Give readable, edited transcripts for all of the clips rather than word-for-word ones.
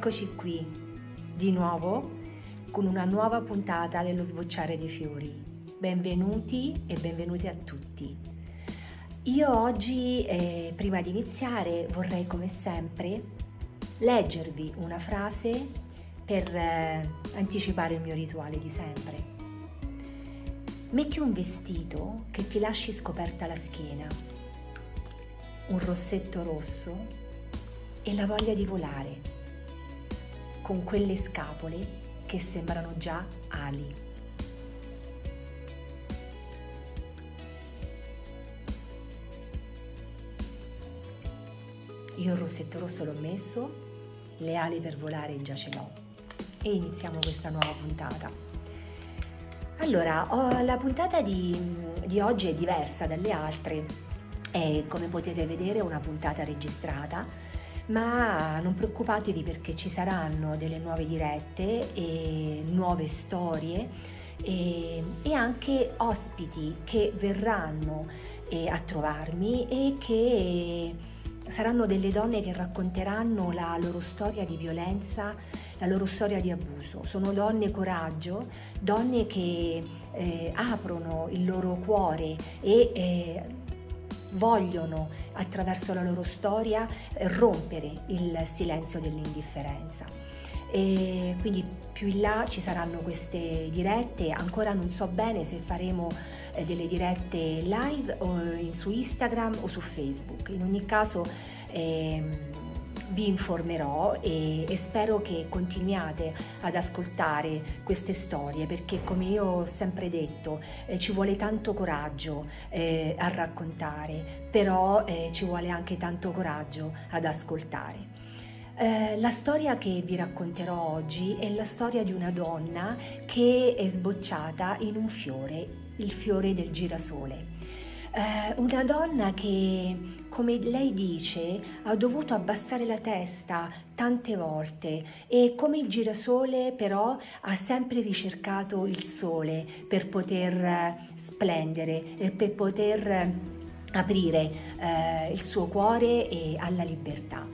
Eccoci qui, di nuovo, con una nuova puntata dello Sbocciare dei Fiori. Benvenuti e benvenuti a tutti. Io oggi, prima di iniziare, vorrei come sempre leggervi una frase per anticipare il mio rituale di sempre. Metti un vestito che ti lasci scoperta la schiena, un rossetto rosso e la voglia di volare, con quelle scapole che sembrano già ali. Io il rossetto rosso l'ho messo, le ali per volare già ce l'ho e iniziamo questa nuova puntata. Allora, la puntata di oggi è diversa dalle altre, come potete vedere è una puntata registrata, ma non preoccupatevi perché ci saranno delle nuove dirette e nuove storie e anche ospiti che verranno a trovarmi e che saranno delle donne che racconteranno la loro storia di violenza, la loro storia di abuso. Sono donne coraggio, donne che aprono il loro cuore e vogliono attraverso la loro storia rompere il silenzio dell'indifferenza. E quindi più in là ci saranno queste dirette, ancora non so bene se faremo delle dirette live su Instagram o su Facebook. In ogni caso vi informerò e spero che continuiate ad ascoltare queste storie, perché come io ho sempre detto ci vuole tanto coraggio a raccontare, però ci vuole anche tanto coraggio ad ascoltare. La storia che vi racconterò oggi è la storia di una donna che è sbocciata in un fiore, il fiore del girasole. Una donna che, come lei dice, ha dovuto abbassare la testa tante volte e come il girasole però ha sempre ricercato il sole per poter splendere e per poter aprire il suo cuore alla libertà.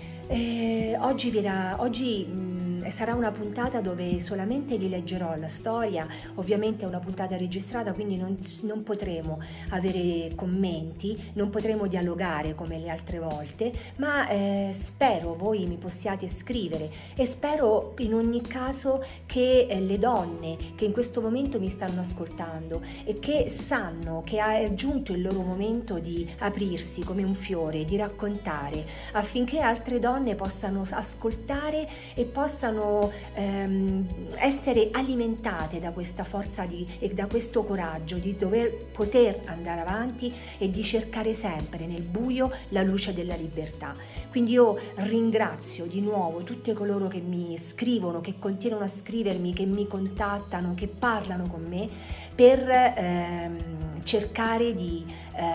Oggi sarà una puntata dove solamente vi leggerò la storia, ovviamente è una puntata registrata, quindi non potremo avere commenti, non potremo dialogare come le altre volte, ma spero voi mi possiate scrivere e spero in ogni caso che le donne che in questo momento mi stanno ascoltando e che sanno che è giunto il loro momento di aprirsi come un fiore, di raccontare, affinché altre donne possano ascoltare e possano essere alimentate da questa forza e da questo coraggio di poter andare avanti e di cercare sempre nel buio la luce della libertà. Quindi io ringrazio di nuovo tutte coloro che mi scrivono, che continuano a scrivermi, che mi contattano, che parlano con me per cercare di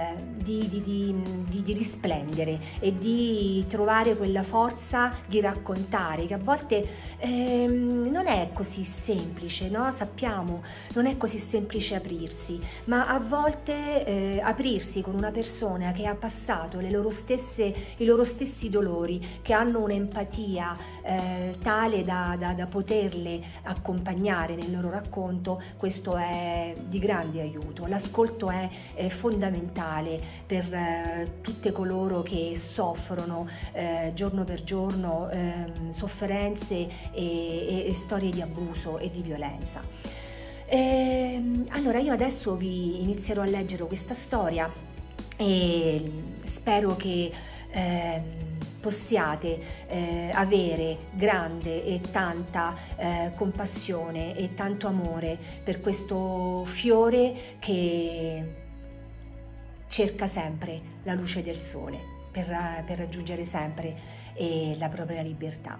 risplendere e di trovare quella forza di raccontare, che a volte non è così semplice, no? Sappiamo, non è così semplice aprirsi, ma a volte aprirsi con una persona che ha passato i loro stessi dolori, che hanno un'empatia tale da poterle accompagnare nel loro racconto, questo è di grande aiuto. L'ascolto è fondamentale per tutte coloro che soffrono giorno per giorno sofferenze e storie di abuso e di violenza. Allora io adesso vi inizierò a leggere questa storia e spero che possiate avere grande e tanta compassione e tanto amore per questo fiore che cerca sempre la luce del sole per raggiungere sempre la propria libertà.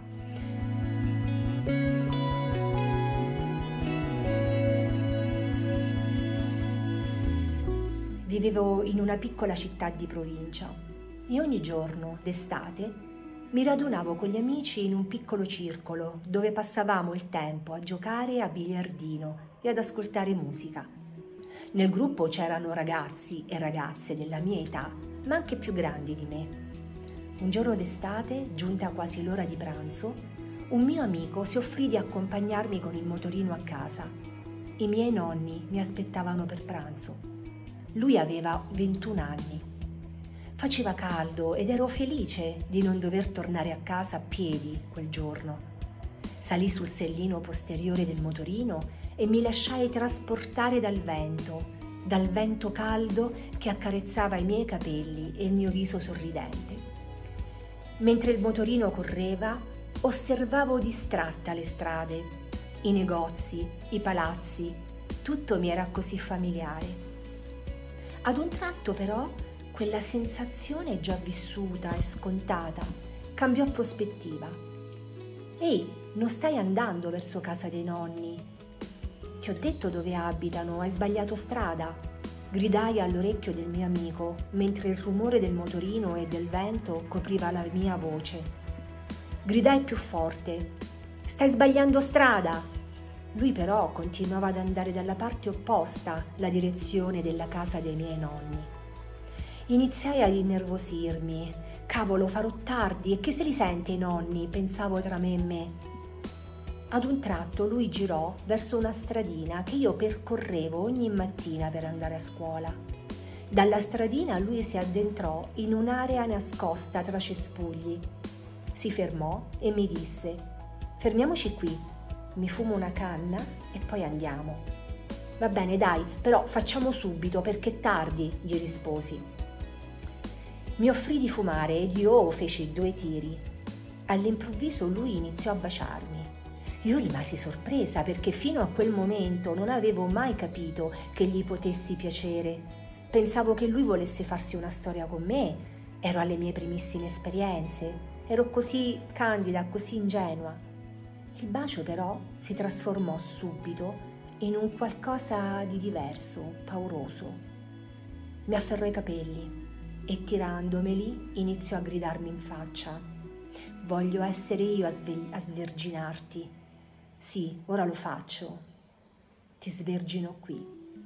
Vivevo in una piccola città di provincia e ogni giorno d'estate mi radunavo con gli amici in un piccolo circolo dove passavamo il tempo a giocare a biliardino e ad ascoltare musica. Nel gruppo c'erano ragazzi e ragazze della mia età, ma anche più grandi di me. Un giorno d'estate, giunta quasi l'ora di pranzo, un mio amico si offrì di accompagnarmi con il motorino a casa. I miei nonni mi aspettavano per pranzo. Lui aveva 21 anni. Faceva caldo ed ero felice di non dover tornare a casa a piedi quel giorno. Salì sul sellino posteriore del motorino e mi lasciai trasportare dal vento caldo che accarezzava i miei capelli e il mio viso sorridente. Mentre il motorino correva, osservavo distratta le strade, i negozi, i palazzi, tutto mi era così familiare. Ad un tratto però quella sensazione già vissuta e scontata cambiò prospettiva. Ehi, non stai andando verso casa dei nonni? Ti ho detto dove abitano, hai sbagliato strada, gridai all'orecchio del mio amico mentre il rumore del motorino e del vento copriva la mia voce. Gridai più forte, stai sbagliando strada! Lui però continuava ad andare dalla parte opposta, la direzione della casa dei miei nonni. Iniziai ad innervosirmi. Cavolo, farò tardi e che se li sente i nonni, pensavo tra me e me. Ad un tratto lui girò verso una stradina che io percorrevo ogni mattina per andare a scuola. Dalla stradina lui si addentrò in un'area nascosta tra cespugli. Si fermò e mi disse: fermiamoci qui, mi fumo una canna e poi andiamo. Va bene, dai, però facciamo subito perché è tardi, gli risposi. Mi offrì di fumare ed io feci 2 tiri. All'improvviso lui iniziò a baciarmi. Io rimasi sorpresa perché fino a quel momento non avevo mai capito che gli potessi piacere. Pensavo che lui volesse farsi una storia con me, ero alle mie primissime esperienze, ero così candida, così ingenua. Il bacio però si trasformò subito in un qualcosa di diverso, pauroso. Mi afferrò i capelli e tirandomeli iniziò a gridarmi in faccia: voglio essere io a sverginarti. Sì, ora lo faccio. Ti svergino qui.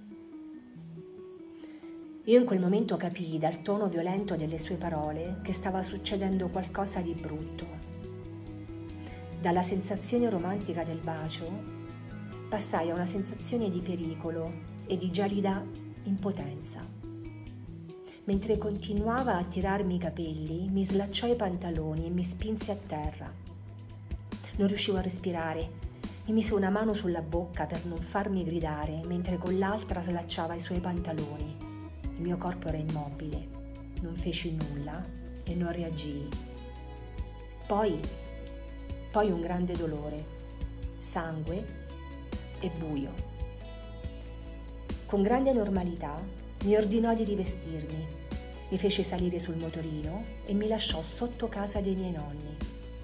Io in quel momento capii dal tono violento delle sue parole che stava succedendo qualcosa di brutto. Dalla sensazione romantica del bacio passai a una sensazione di pericolo e di gelida impotenza. Mentre continuava a tirarmi i capelli, mi slacciò i pantaloni e mi spinse a terra. Non riuscivo a respirare. Mi mise una mano sulla bocca per non farmi gridare, mentre con l'altra slacciava i suoi pantaloni. Il mio corpo era immobile, non feci nulla e non reagii. Poi un grande dolore, sangue e buio. Con grande normalità mi ordinò di rivestirmi, mi fece salire sul motorino e mi lasciò sotto casa dei miei nonni.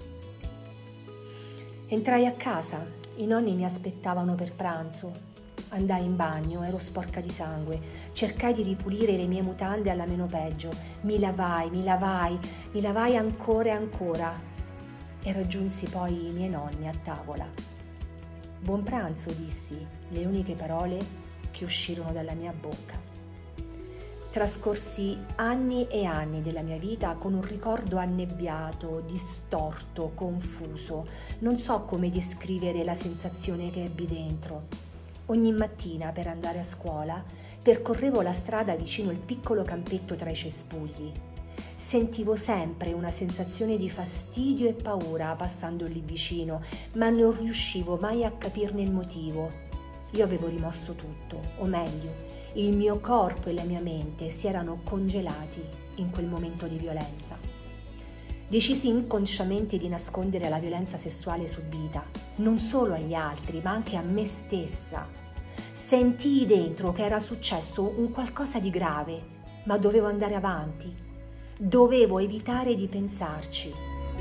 Entrai a casa. I nonni mi aspettavano per pranzo. Andai in bagno, ero sporca di sangue. Cercai di ripulire le mie mutande alla meno peggio. Mi lavai ancora e ancora. E raggiunsi poi i miei nonni a tavola. Buon pranzo, dissi, le uniche parole che uscirono dalla mia bocca. Trascorsi anni e anni della mia vita con un ricordo annebbiato, distorto, confuso. Non so come descrivere la sensazione che ebbi dentro. Ogni mattina per andare a scuola percorrevo la strada vicino il piccolo campetto tra i cespugli. Sentivo sempre una sensazione di fastidio e paura passando lì vicino, ma non riuscivo mai a capirne il motivo. Io avevo rimosso tutto, o meglio, il mio corpo e la mia mente si erano congelati in quel momento di violenza. Decisi inconsciamente di nascondere la violenza sessuale subita, non solo agli altri, ma anche a me stessa. Sentii dentro che era successo un qualcosa di grave, ma dovevo andare avanti. Dovevo evitare di pensarci.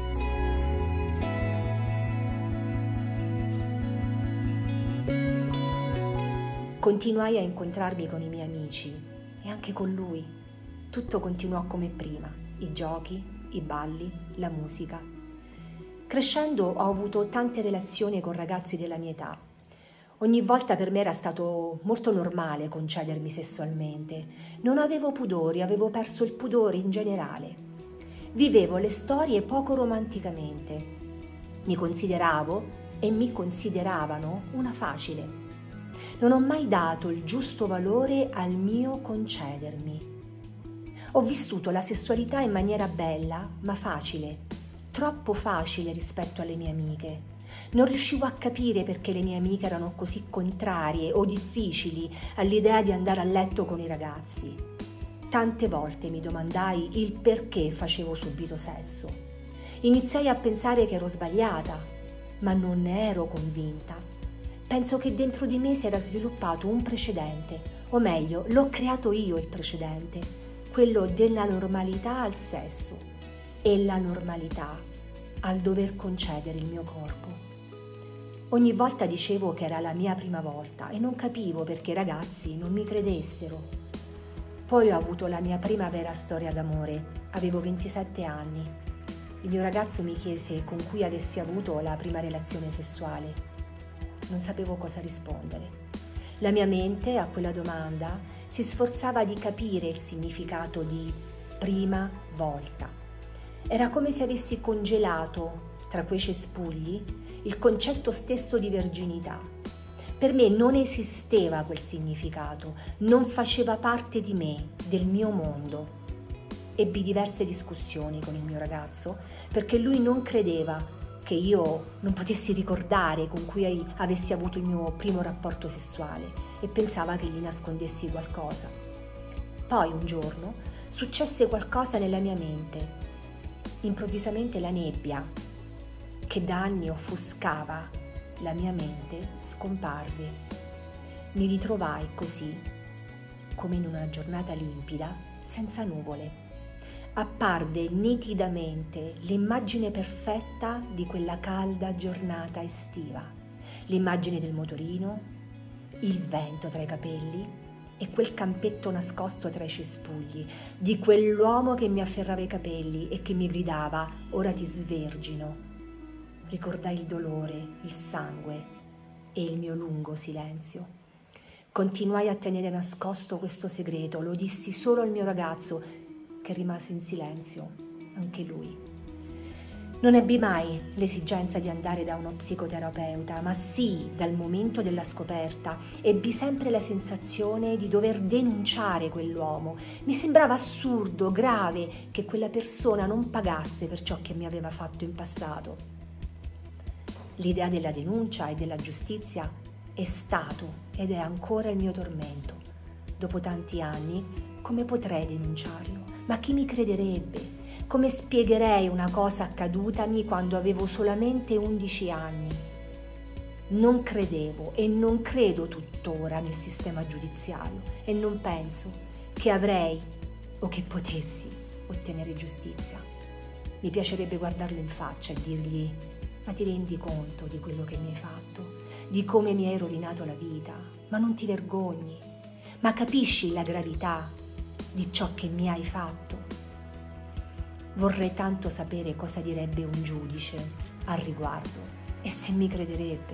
Continuai a incontrarmi con i miei amici e anche con lui. Tutto continuò come prima, i giochi, i balli, la musica. Crescendo ho avuto tante relazioni con ragazzi della mia età. Ogni volta per me era stato molto normale concedermi sessualmente. Non avevo pudori, avevo perso il pudore in generale. Vivevo le storie poco romanticamente. Mi consideravo e mi consideravano una facile. Non ho mai dato il giusto valore al mio concedermi. Ho vissuto la sessualità in maniera bella, ma facile, troppo facile rispetto alle mie amiche. Non riuscivo a capire perché le mie amiche erano così contrarie o difficili all'idea di andare a letto con i ragazzi. Tante volte mi domandai il perché facevo subito sesso. Iniziai a pensare che ero sbagliata, ma non ne ero convinta. Penso che dentro di me si era sviluppato un precedente, o meglio, l'ho creato io il precedente, quello della normalità al sesso e la normalità al dover concedere il mio corpo. Ogni volta dicevo che era la mia prima volta e non capivo perché i ragazzi non mi credessero. Poi ho avuto la mia prima vera storia d'amore, avevo 27 anni. Il mio ragazzo mi chiese con cui avessi avuto la prima relazione sessuale. Non sapevo cosa rispondere. La mia mente a quella domanda si sforzava di capire il significato di prima volta. Era come se avessi congelato tra quei cespugli il concetto stesso di verginità. Per me non esisteva quel significato, non faceva parte di me, del mio mondo. Ebbi diverse discussioni con il mio ragazzo perché lui non credeva che io non potessi ricordare con cui avessi avuto il mio primo rapporto sessuale e pensava che gli nascondessi qualcosa. Poi un giorno successe qualcosa nella mia mente. Improvvisamente la nebbia, che da anni offuscava la mia mente, scomparve. Mi ritrovai così, come in una giornata limpida, senza nuvole. Apparve nitidamente l'immagine perfetta di quella calda giornata estiva, l'immagine del motorino, il vento tra i capelli e quel campetto nascosto tra i cespugli, di quell'uomo che mi afferrava i capelli e che mi gridava «Ora ti svergino». Ricordai il dolore, il sangue e il mio lungo silenzio. Continuai a tenere nascosto questo segreto, lo dissi solo al mio ragazzo, che rimase in silenzio, anche lui. Non ebbi mai l'esigenza di andare da uno psicoterapeuta, ma sì, dal momento della scoperta, ebbi sempre la sensazione di dover denunciare quell'uomo. Mi sembrava assurdo, grave, che quella persona non pagasse per ciò che mi aveva fatto in passato. L'idea della denuncia e della giustizia è stato ed è ancora il mio tormento. Dopo tanti anni, come potrei denunciarlo? Ma chi mi crederebbe? Come spiegherei una cosa accadutami quando avevo solamente 11 anni? Non credevo e non credo tuttora nel sistema giudiziario e non penso che avrei o che potessi ottenere giustizia. Mi piacerebbe guardarlo in faccia e dirgli: ma ti rendi conto di quello che mi hai fatto? Di come mi hai rovinato la vita? Ma non ti vergogni? Ma capisci la gravità di ciò che mi hai fatto? Vorrei tanto sapere cosa direbbe un giudice al riguardo e se mi crederebbe.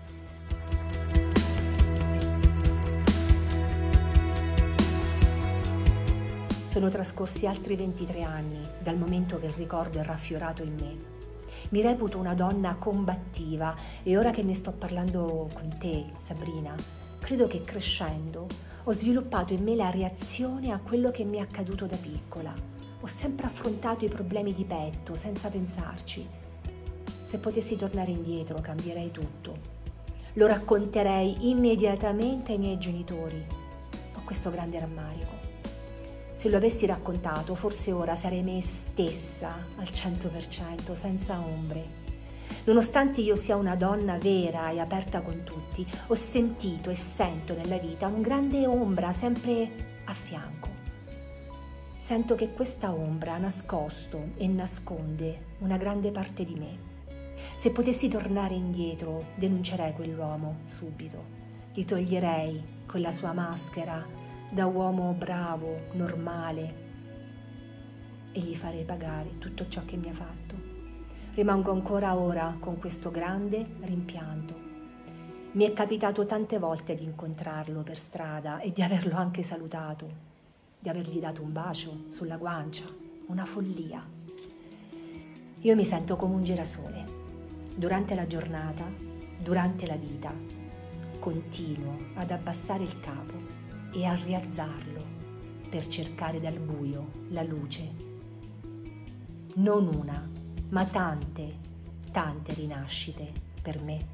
Sono trascorsi altri 23 anni dal momento che il ricordo è raffiorato in me. Mi reputo una donna combattiva e ora che ne sto parlando con te, Sabrina, credo che crescendo ho sviluppato in me la reazione a quello che mi è accaduto da piccola. Ho sempre affrontato i problemi di petto, senza pensarci. Se potessi tornare indietro, cambierei tutto. Lo racconterei immediatamente ai miei genitori. Ho questo grande rammarico. Se lo avessi raccontato, forse ora sarei me stessa al 100%, senza ombre. Nonostante io sia una donna vera e aperta con tutti, ho sentito e sento nella vita un grande ombra sempre a fianco. Sento che questa ombra ha nascosto e nasconde una grande parte di me. Se potessi tornare indietro, denuncerei quell'uomo subito. Gli toglierei quella sua maschera da uomo bravo, normale, e gli farei pagare tutto ciò che mi ha fatto. Rimango ancora ora con questo grande rimpianto. Mi è capitato tante volte di incontrarlo per strada e di averlo anche salutato, di avergli dato un bacio sulla guancia, una follia. Io mi sento come un girasole. durante la giornata, durante la vita, continuo ad abbassare il capo e a rialzarlo per cercare dal buio la luce. Non una, ma tante, tante rinascite per me.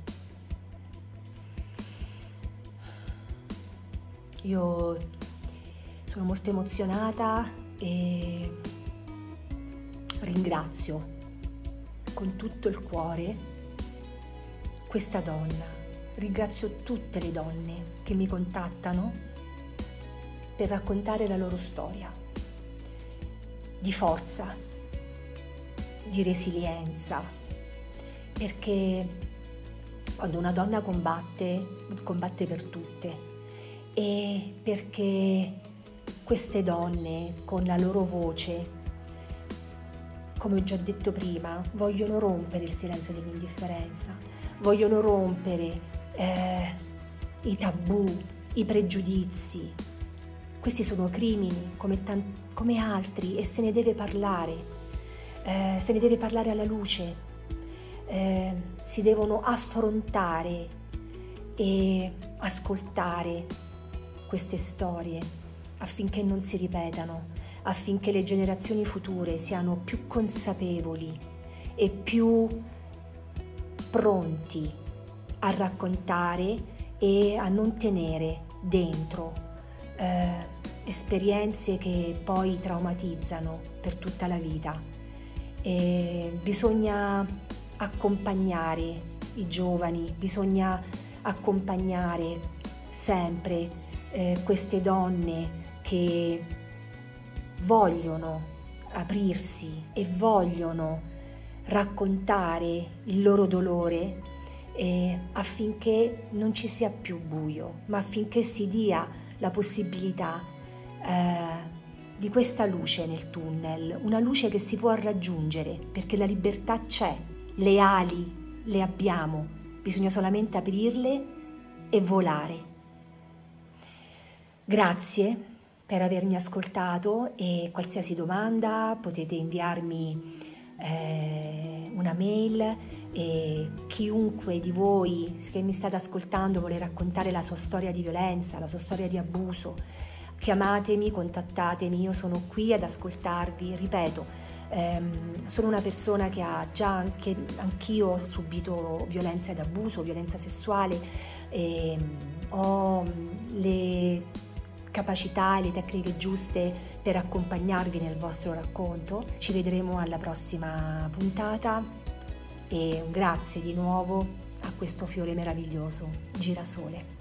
Io sono molto emozionata e ringrazio con tutto il cuore questa donna. Ringrazio tutte le donne che mi contattano per raccontare la loro storia di forza, di resilienza, perché quando una donna combatte, combatte per tutte, e perché queste donne con la loro voce, come ho già detto prima, vogliono rompere il silenzio dell'indifferenza, vogliono rompere i tabù, i pregiudizi. Questi sono crimini come altri e se ne deve parlare alla luce, si devono affrontare e ascoltare queste storie affinché non si ripetano, affinché le generazioni future siano più consapevoli e più pronti a raccontare e a non tenere dentro esperienze che poi traumatizzano per tutta la vita. E bisogna accompagnare i giovani, bisogna accompagnare sempre queste donne che vogliono aprirsi e vogliono raccontare il loro dolore affinché non ci sia più buio, ma affinché si dia la possibilità di questa luce nel tunnel, una luce che si può raggiungere, perché la libertà c'è, le ali le abbiamo, bisogna solamente aprirle e volare. Grazie per avermi ascoltato e qualsiasi domanda potete inviarmi una mail, e chiunque di voi che mi state ascoltando vuole raccontare la sua storia di violenza, la sua storia di abuso, chiamatemi, contattatemi, io sono qui ad ascoltarvi. Ripeto, sono una persona che ha già anch'io subito violenza ed abuso, violenza sessuale, e ho le capacità e le tecniche giuste per accompagnarvi nel vostro racconto. Ci vedremo alla prossima puntata e grazie di nuovo a questo fiore meraviglioso, girasole.